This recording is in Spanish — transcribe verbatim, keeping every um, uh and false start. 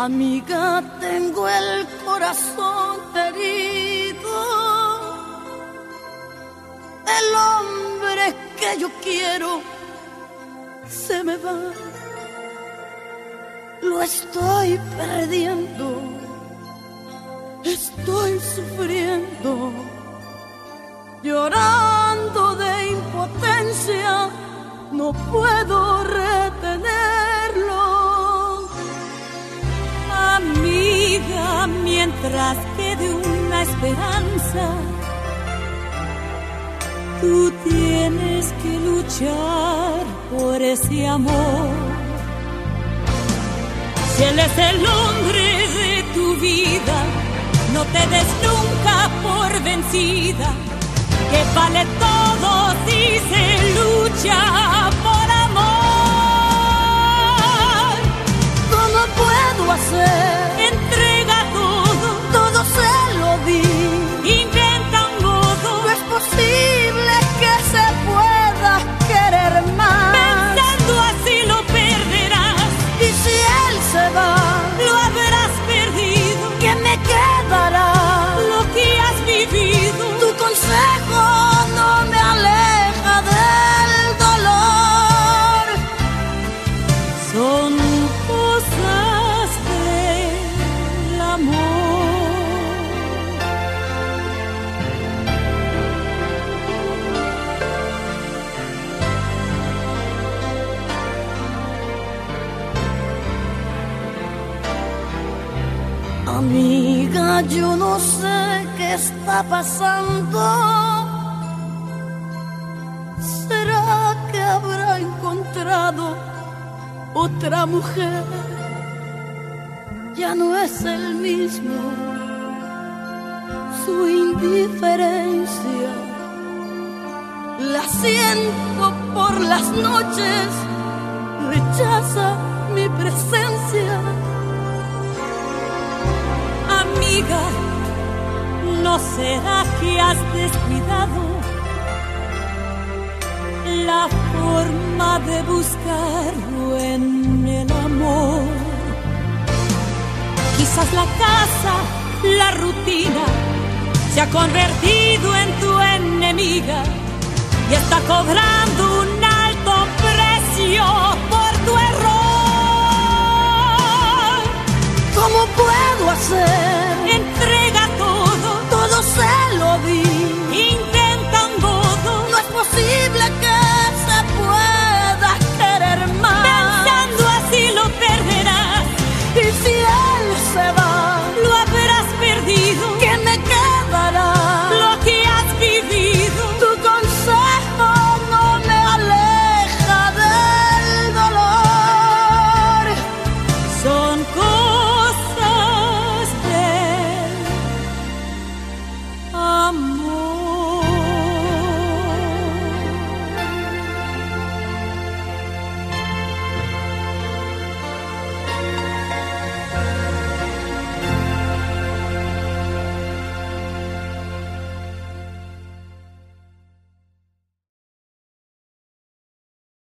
Amiga, tengo el corazón herido. El hombre que yo quiero se me va. Lo estoy perdiendo. Estoy sufriendo, llorando de impotencia. No puedo retenerlo. Amiga, mientras quede una esperanza, tú tienes que luchar por ese amor. Si él es el hombre de tu vida, no te des nunca por vencida, que vale todo si se lucha por amor. ¿Cómo puedo hacer? Entrega todo, todo se lo di. Inventa un modo. No es posible que se pueda querer más. Pensando así lo perderás. Y si él se va, lo habrás perdido. ¿qué me quedará? Lo que has vivido. Tu consejo no me aleja del dolor. Son cosas del amor. Amiga, yo no sé qué está pasando. ¿Será que habrá encontrado otra mujer? Ya no es el mismo. Su indiferencia la siento por las noches. Rechaza mi presencia. Amiga, ¿no será que has descuidado la forma de buscarlo en el amor? Quizás la casa, la rutina, se ha convertido en tu enemiga y está cobrando un alto precio por tu error. ¿Cómo puedo hacer